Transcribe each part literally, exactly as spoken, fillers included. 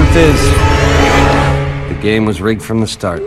truth is, the game was rigged from the start.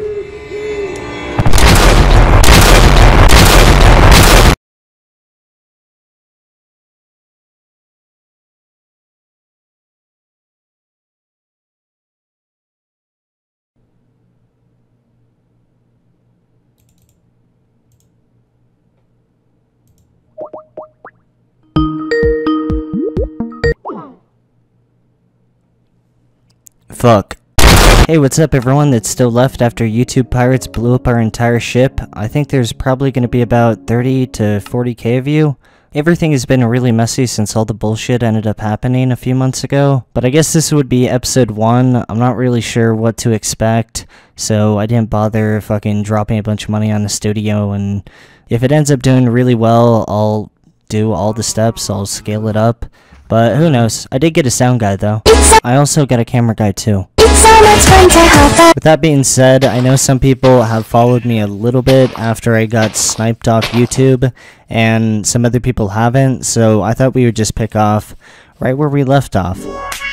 Fuck. Hey, what's up everyone that's still left after YouTube pirates blew up our entire ship? I think there's probably going to be about thirty to forty K of you. Everything has been really messy since all the bullshit ended up happening a few months ago, but I guess this would be episode one. I'm not really sure what to expect, so I didn't bother fucking dropping a bunch of money on the studio, and if it ends up doing really well, I'll do all the steps, I'll scale it up. But who knows? I did get a sound guy though. I also got a camera guy too. With that being said, I know some people have followed me a little bit after I got sniped off YouTube, and some other people haven't, so I thought we would just pick off right where we left off.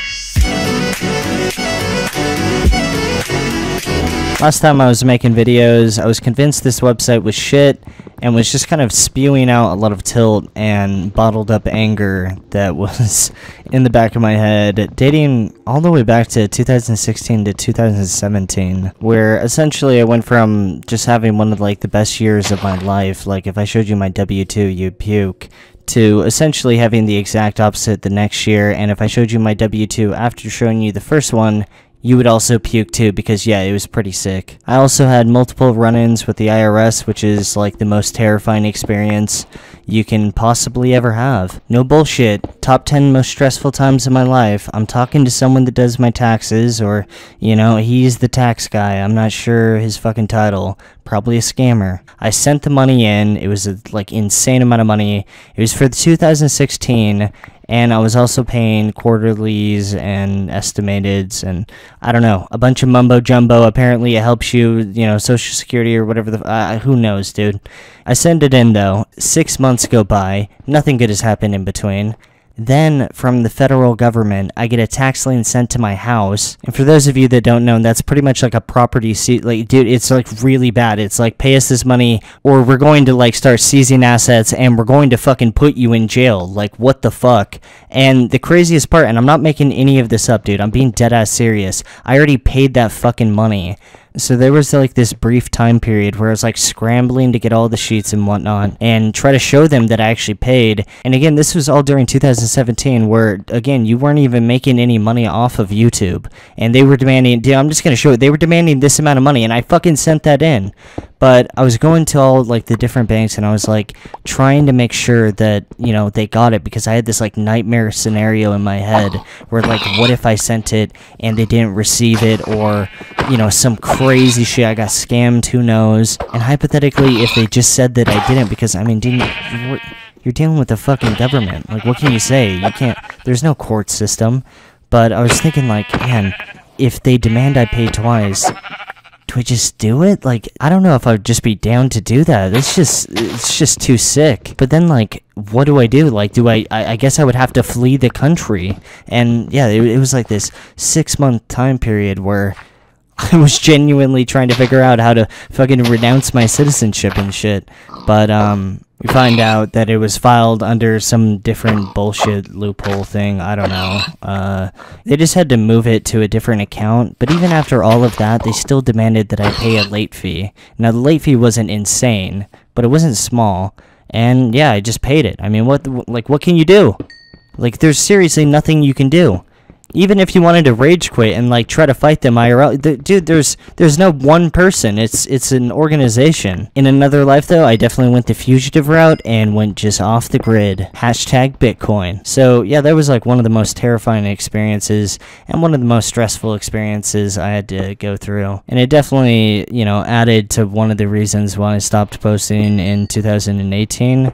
Last time I was making videos, I was convinced this website was shit, and was just kind of spewing out a lot of tilt and bottled up anger that was in the back of my head, dating all the way back to two thousand sixteen to two thousand seventeen, where essentially I went from just having one of like the best years of my life, like if I showed you my W two you'd puke, to essentially having the exact opposite the next year, and if I showed you my W two after showing you the first one, you would also puke too, because yeah, it was pretty sick. I also had multiple run-ins with the I R S, which is like the most terrifying experience you can possibly ever have. No bullshit, top ten most stressful times of my life, I'm talking to someone that does my taxes, or, you know, he's the tax guy, I'm not sure his fucking title, probably a scammer. I sent the money in, it was a like insane amount of money, it was for the two thousand sixteen, and I was also paying quarterlies and estimateds and, I don't know, a bunch of mumbo jumbo. Apparently it helps you, you know, Social Security or whatever the, uh, who knows, dude. I send it in though, six months go by, nothing good has happened in between. Then, from the federal government, I get a tax lien sent to my house. And for those of you that don't know, that's pretty much like a property se- like, dude, it's like really bad. It's like, pay us this money, or we're going to like start seizing assets, and we're going to fucking put you in jail. Like, what the fuck? And the craziest part, and I'm not making any of this up, dude, I'm being dead ass serious. I already paid that fucking money. So there was like this brief time period where I was like scrambling to get all the sheets and whatnot and try to show them that I actually paid. And again, this was all during two thousand seventeen, where again, you weren't even making any money off of YouTube, and they were demanding, dude, I'm just gonna show it, they were demanding this amount of money, and I fucking sent that in. But I was going to all like the different banks, and I was like trying to make sure that, you know, they got it, because I had this like nightmare scenario in my head where like, what if I sent it and they didn't receive it, or, you know, some crazy shit, I got scammed, who knows. And hypothetically, if they just said that I didn't, because I mean, didn't you, you're dealing with the fucking government, like what can you say? You can't, there's no court system. But I was thinking like, man, if they demand I pay twice, do I just do it? Like, I don't know if I'd just be down to do that. It's just, it's just too sick. But then, like, what do I do? Like, do I, I, I guess I would have to flee the country. And, yeah, it, it was like this six-month time period where I was genuinely trying to figure out how to fucking renounce my citizenship and shit. But, um... we find out that it was filed under some different bullshit loophole thing, I don't know. Uh, they just had to move it to a different account, but even after all of that, they still demanded that I pay a late fee. Now, the late fee wasn't insane, but it wasn't small, and yeah, I just paid it. I mean, what, like, what can you do? Like, there's seriously nothing you can do. Even if you wanted to rage quit and like try to fight them I R L, th dude, there's there's no one person. It's it's an organization. In another life, though, I definitely went the fugitive route and went just off the grid. Hashtag Bitcoin. So yeah, that was like one of the most terrifying experiences and one of the most stressful experiences I had to go through. And it definitely, you know, added to one of the reasons why I stopped posting in two thousand eighteen.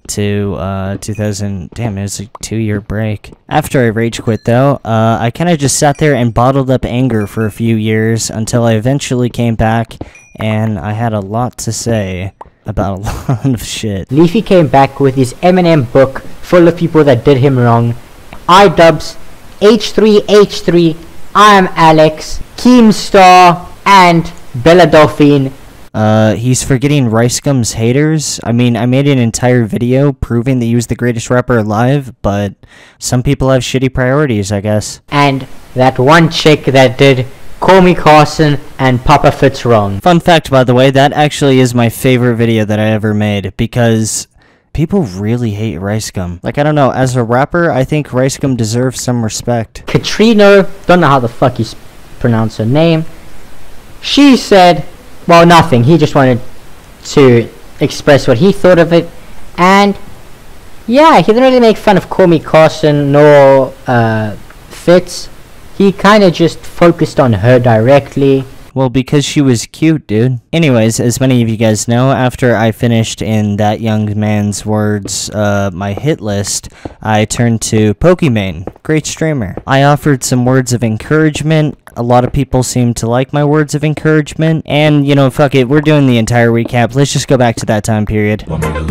To uh, two thousand, damn, it was a two-year break. After I rage quit, though, uh, I kind of just sat there and bottled up anger for a few years until I eventually came back, and I had a lot to say about a lot of shit. Leafy came back with his Eminem book full of people that did him wrong. iDubbbz, H three H three, I'm Alex, Keemstar, and Bella Dolphin. Uh, he's forgetting Ricegum's haters. I mean, I made an entire video proving that he was the greatest rapper alive, but some people have shitty priorities, I guess. And that one chick that did Call Me Carson and Papa Fits Wrong. Fun fact, by the way, that actually is my favorite video that I ever made, because people really hate Ricegum. Like, I don't know, as a rapper, I think Ricegum deserves some respect. Katrina, don't know how the fuck you pronounce her name. She said, well, nothing. He just wanted to express what he thought of it. And, yeah, he didn't really make fun of Call Me Carson nor uh, Fitz. He kind of just focused on her directly. Well, because she was cute, dude. Anyways, as many of you guys know, after I finished, in that young man's words, uh, my hit list, I turned to Pokimane. Great streamer. I offered some words of encouragement. A lot of people seem to like my words of encouragement. And, you know, fuck it, we're doing the entire recap. Let's just go back to that time period.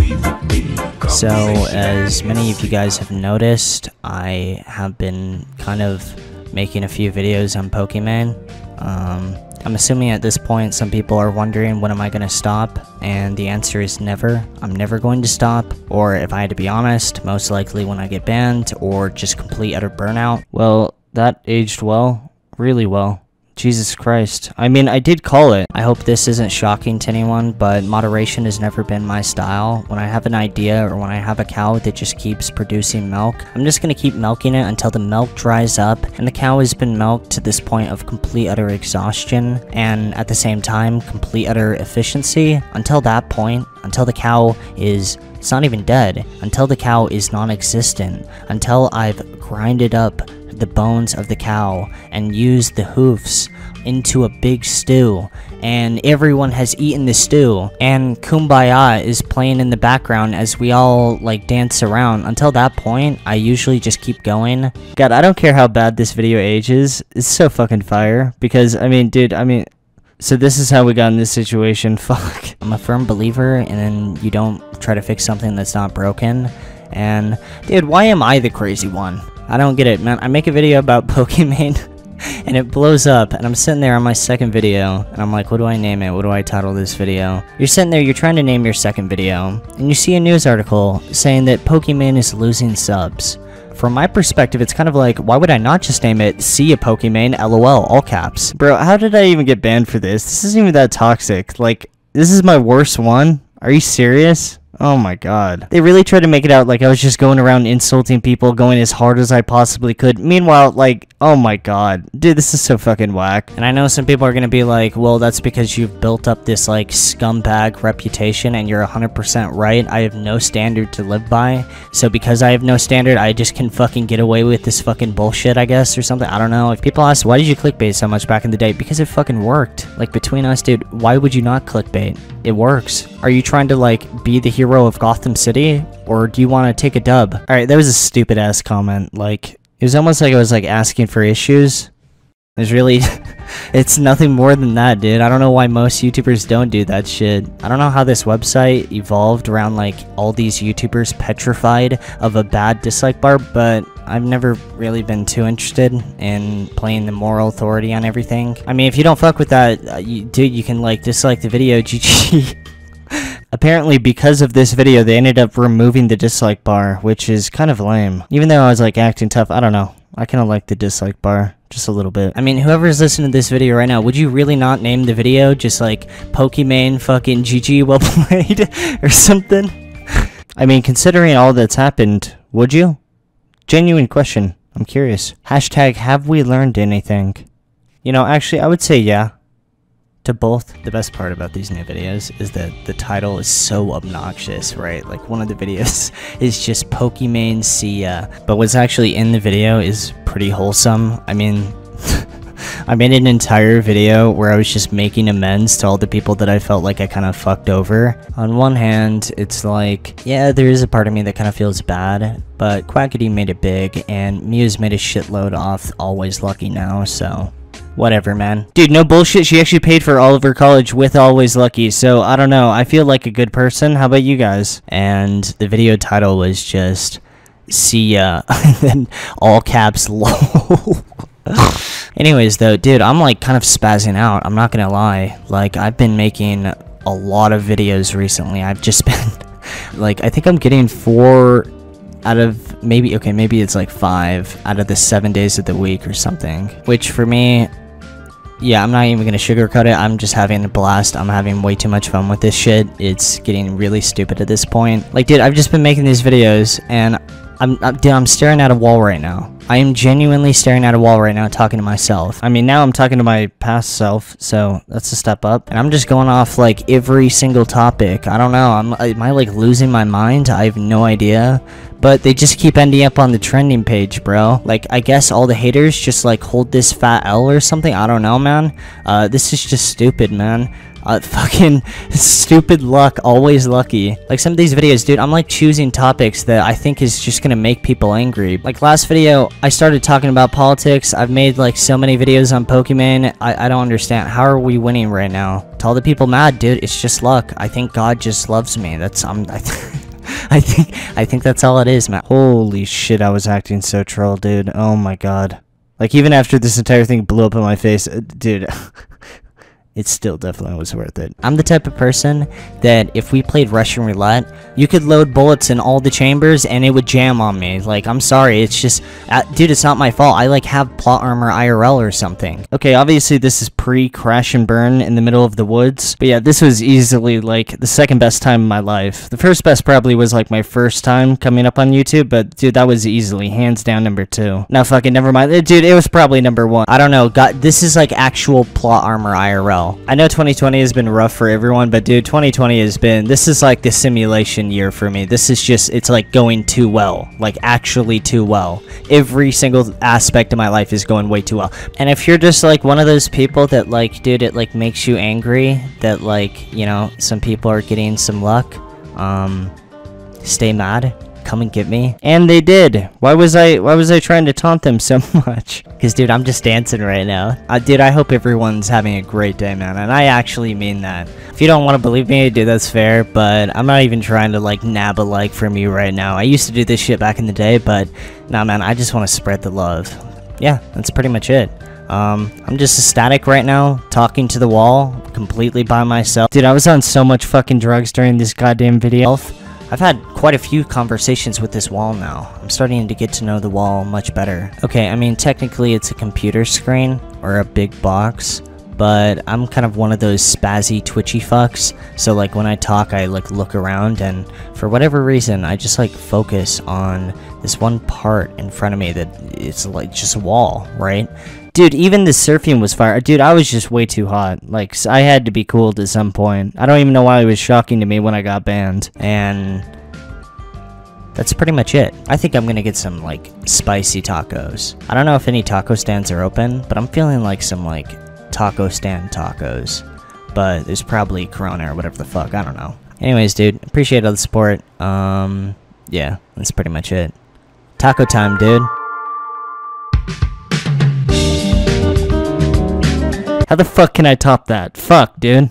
So, as many of you guys have noticed, I have been kind of making a few videos on Pokimane. Um... I'm assuming at this point some people are wondering, when am I going to stop? And the answer is never. I'm never going to stop. Or if I had to be honest, most likely when I get banned or just complete utter burnout. Well, that aged well. Really well. Jesus Christ. I mean, I did call it. I hope this isn't shocking to anyone, but moderation has never been my style. When I have an idea or when I have a cow that just keeps producing milk, I'm just gonna keep milking it until the milk dries up and the cow has been milked to this point of complete utter exhaustion and at the same time complete utter efficiency. Until that point, until the cow is, it's not even dead, until the cow is non-existent, until I've grinded up the bones of the cow and used the hoofs into a big stew and everyone has eaten the stew and Kumbaya is playing in the background as we all like dance around. Until that point, I usually just keep going. God, I don't care how bad this video ages. It's so fucking fire because I mean, dude, I mean, so this is how we got in this situation. Fuck. I'm a firm believer and then you don't try to fix something that's not broken. And dude, why am I the crazy one? I don't get it, man. I make a video about Pokimane and it blows up and I'm sitting there on my second video and I'm like, what do I name it? What do I title this video? You're sitting there, you're trying to name your second video and you see a news article saying that Pokimane is losing subs. From my perspective, it's kind of like, why would I not just name it See Ya Pokimane LOL, all caps? Bro, how did I even get banned for this? This isn't even that toxic. Like, this is my worst one? Are you serious? Oh my god. They really tried to make it out like I was just going around insulting people, going as hard as I possibly could. Meanwhile, like, oh my god. Dude, this is so fucking whack. And I know some people are gonna be like, well, that's because you've built up this, like, scumbag reputation, and you're one hundred percent right. I have no standard to live by. So because I have no standard, I just can fucking get away with this fucking bullshit, I guess, or something. I don't know. If people ask, why did you clickbait so much back in the day? Because it fucking worked. Like, between us, dude, why would you not clickbait? It works. Are you trying to, like, be the hero of Gotham City, or do you want to take a dub? Alright, that was a stupid ass comment. Like, it was almost like I was like asking for issues. There's really, it's nothing more than that, dude. I don't know why most YouTubers don't do that shit. I don't know how this website evolved around like all these YouTubers petrified of a bad dislike bar, but I've never really been too interested in playing the moral authority on everything. I mean, if you don't fuck with that, uh, you, dude, you can like dislike the video, G G. Apparently, because of this video, they ended up removing the dislike bar, which is kind of lame. Even though I was, like, acting tough, I don't know. I kind of like the dislike bar. Just a little bit. I mean, whoever's listening to this video right now, would you really not name the video just, like, Pokimane fucking G G well played or something? I mean, considering all that's happened, would you? Genuine question. I'm curious. Hashtag, have we learned anything? You know, actually, I would say yeah. To both. The best part about these new videos is that the title is so obnoxious, right? Like, one of the videos is just Pokimane See Ya, but what's actually in the video is pretty wholesome. I mean, I made an entire video where I was just making amends to all the people that I felt like I kind of fucked over. On one hand, it's like, yeah, there is a part of me that kind of feels bad, but Quackity made it big, and Muse made a shitload off Always Lucky now, so whatever, man. Dude, no bullshit, she actually paid for all of her college with Always Lucky, so I don't know, I feel like a good person. How about you guys? And the video title was just See Ya, and then all caps lol. Anyways, though, dude, I'm like kind of spazzing out. I'm not gonna lie. Like, I've been making a lot of videos recently. I've just been, like, I think I'm getting four out of maybe, okay, maybe it's like five out of the seven days of the week or something. Which for me, yeah, I'm not even gonna sugarcoat it. I'm just having a blast. I'm having way too much fun with this shit. It's getting really stupid at this point. Like, dude, I've just been making these videos, and I'm, I'm, dude, I'm staring at a wall right now. I am genuinely staring at a wall right now, talking to myself. I mean, now I'm talking to my past self, so that's a step up. And I'm just going off, like, every single topic. I don't know. I'm, am I, like, losing my mind? I have no idea. But they just keep ending up on the trending page, bro. Like, I guess all the haters just, like, hold this fat L or something. I don't know, man. Uh, this is just stupid, man. Uh, fucking stupid luck, always lucky. Like, some of these videos, dude, I'm like choosing topics that I think is just gonna make people angry. Like, last video, I started talking about politics. I've made like so many videos on Pokemon. I, I don't understand. How are we winning right now? To all the people mad, dude, it's just luck. I think God just loves me. That's, um, I, th I think, I think that's all it is, man. Holy shit, I was acting so troll, dude. Oh my god. Like, even after this entire thing blew up in my face, uh, dude. It still definitely was worth it. I'm the type of person that if we played Russian roulette, you could load bullets in all the chambers and it would jam on me. Like, I'm sorry, it's just, uh, dude, it's not my fault. I like have plot armor I R L or something. Okay, obviously this is pre-crash and burn in the middle of the woods. But yeah, this was easily like the second best time in my life. The first best probably was like my first time coming up on YouTube, but dude, that was easily hands down number two. Now fucking never mind. Dude, it was probably number one. I don't know. God, this is like actual plot armor I R L. I know twenty twenty has been rough for everyone, but dude, twenty twenty has been, this is like the simulation year for me. This is just, it's like going too well. Like, actually too well. Every single aspect of my life is going way too well. And if you're just like one of those people that like, dude, it like makes you angry that like, you know, some people are getting some luck, um, stay mad. Come and get me. And they did. Why was I why was I trying to taunt them so much? Because, dude, I'm just dancing right now. Uh, dude, I hope everyone's having a great day, man. And I actually mean that. If you don't want to believe me, dude, that's fair. But I'm not even trying to, like, nab a like from you right now. I used to do this shit back in the day, but nah, man, I just want to spread the love. Yeah, that's pretty much it. Um, I'm just ecstatic right now, talking to the wall, completely by myself. Dude, I was on so much fucking drugs during this goddamn video. I've had quite a few conversations with this wall now. I'm starting to get to know the wall much better. Okay, I mean, technically it's a computer screen, or a big box, but I'm kind of one of those spazzy, twitchy fucks. So, like, when I talk, I, like, look around, and for whatever reason, I just, like, focus on this one part in front of me that it's, like, just a wall, right? Dude, even the surfing was fire. Dude, I was just way too hot. Like, I had to be cooled at some point. I don't even know why it was shocking to me when I got banned. And that's pretty much it. I think I'm gonna get some, like, spicy tacos. I don't know if any taco stands are open, but I'm feeling like some, like, taco stand tacos. But there's probably Corona or whatever the fuck. I don't know. Anyways, dude, appreciate all the support. Um, yeah, that's pretty much it. Taco time, dude. How the fuck can I top that? Fuck, dude.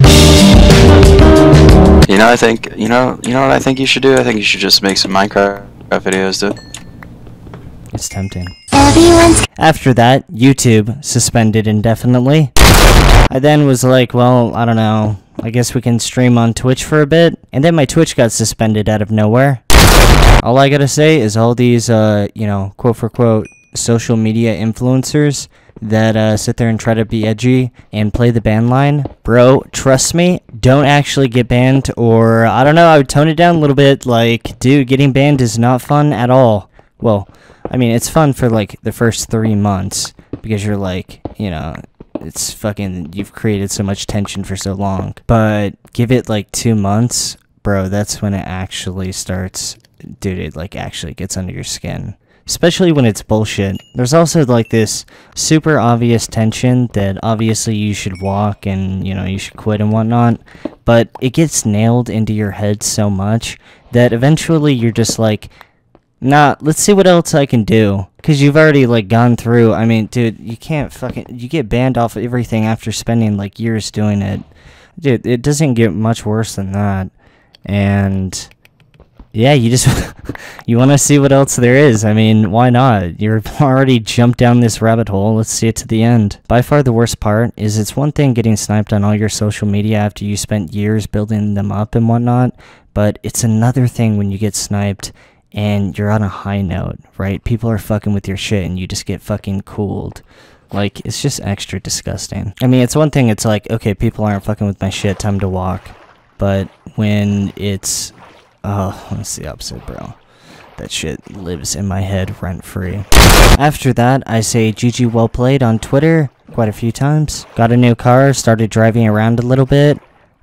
You know, I think, you know, you know what I think you should do? I think you should just make some Minecraft videos, dude. It's tempting. After that, YouTube suspended indefinitely. I then was like, well, I don't know. I guess we can stream on Twitch for a bit. And then my Twitch got suspended out of nowhere. All I gotta say is all these, uh, you know, quote for quote, social media influencers that uh, sit there and try to be edgy and play the ban line, bro, trust me, don't actually get banned, or I don't know, I would tone it down a little bit. Like, dude, getting banned is not fun at all. Well, I mean, it's fun for like the first three months because you're like, you know, it's fucking, you've created so much tension for so long. But give it like two months, bro, that's when it actually starts, dude, it like actually gets under your skin. Especially when it's bullshit. There's also like this super obvious tension that obviously you should walk and, you know, you should quit and whatnot. But it gets nailed into your head so much that eventually you're just like, nah, let's see what else I can do. Because you've already like gone through, I mean, dude, you can't fucking, you get banned off everything after spending like years doing it. Dude, it doesn't get much worse than that. And yeah, you just you want to see what else there is. I mean, why not? You're already jumped down this rabbit hole. Let's see it to the end. By far the worst part is it's one thing getting sniped on all your social media after you spent years building them up and whatnot, but it's another thing when you get sniped and you're on a high note, right? People are fucking with your shit and you just get fucking cooled. Like, it's just extra disgusting. I mean, it's one thing, it's like, okay, people aren't fucking with my shit, time to walk. But when it's... Oh, that's the opposite, bro. That shit lives in my head rent-free. After that, I say G G well played on Twitter quite a few times. Got a new car, started driving around a little bit,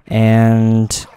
and...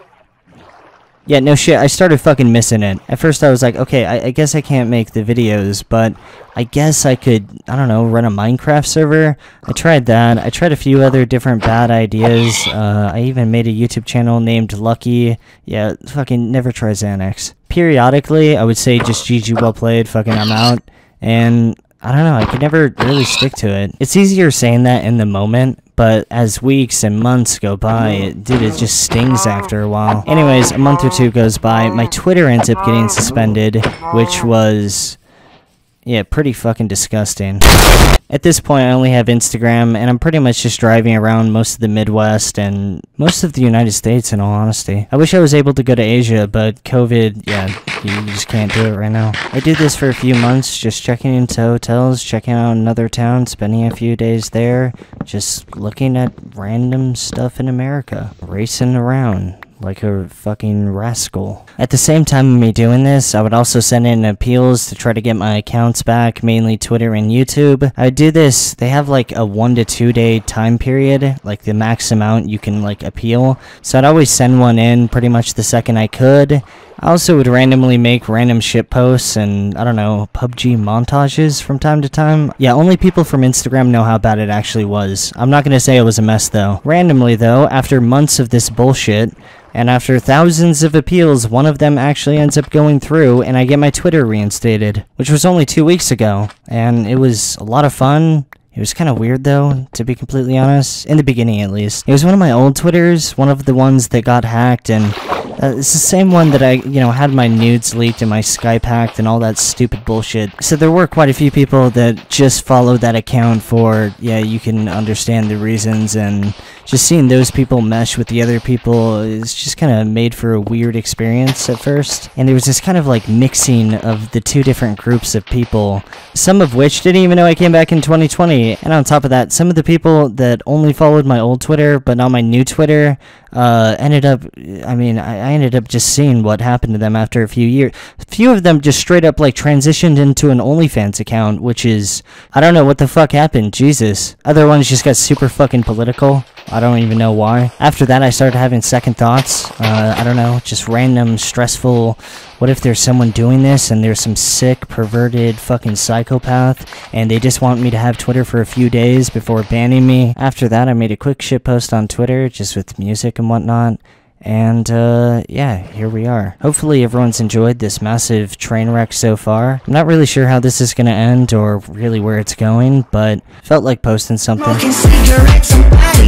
yeah, no shit, I started fucking missing it. At first I was like, okay, I, I guess I can't make the videos, but I guess I could, I don't know, run a Minecraft server. I tried that. I tried a few other different bad ideas. Uh, I even made a YouTube channel named Lucky. Yeah, fucking never try Xanax. Periodically, I would say just G G well played, fucking I'm out. And I don't know, I could never really stick to it. It's easier saying that in the moment, but as weeks and months go by, it, dude, it just stings after a while. Anyways, a month or two goes by, my Twitter ends up getting suspended, which was, yeah, pretty fucking disgusting. At this point, I only have Instagram, and I'm pretty much just driving around most of the Midwest and most of the United States, in all honesty. I wish I was able to go to Asia, but COVID, yeah, you just can't do it right now. I do this for a few months, just checking into hotels, checking out another town, spending a few days there, just looking at random stuff in America, racing around like a fucking rascal. At the same time of me doing this, I would also send in appeals to try to get my accounts back, mainly Twitter and YouTube. I would do this, they have like a one to two day time period, like the max amount you can like appeal. So I'd always send one in pretty much the second I could. I also would randomly make random shit posts and, I don't know, P U B G montages from time to time. Yeah, only people from Instagram know how bad it actually was. I'm not gonna say it was a mess though. Randomly though, after months of this bullshit, and after thousands of appeals, one of them actually ends up going through, and I get my Twitter reinstated, which was only two weeks ago, and it was a lot of fun. It was kind of weird though, to be completely honest, in the beginning at least. It was one of my old Twitters, one of the ones that got hacked, and uh, it's the same one that I, you know, had my nudes leaked and my Skype hacked and all that stupid bullshit. So there were quite a few people that just followed that account for, yeah, you can understand the reasons, and just seeing those people mesh with the other people is just kind of made for a weird experience at first. And there was this kind of like mixing of the two different groups of people, some of which didn't even know I came back in twenty twenty. And on top of that, some of the people that only followed my old Twitter but not my new Twitter uh, ended up, I mean, I, I ended up just seeing what happened to them after a few years. A few of them just straight up like transitioned into an OnlyFans account, which is, I don't know what the fuck happened, Jesus. Other ones just got super fucking political. I don't even know why. After that, I started having second thoughts. Uh, I don't know, just random, stressful, what if there's someone doing this and there's some sick, perverted fucking psychopath and they just want me to have Twitter for a few days before banning me? After that, I made a quick shit post on Twitter, just with music and whatnot. And, uh, yeah, here we are. Hopefully everyone's enjoyed this massive train wreck so far. I'm not really sure how this is gonna end or really where it's going, but felt like posting something.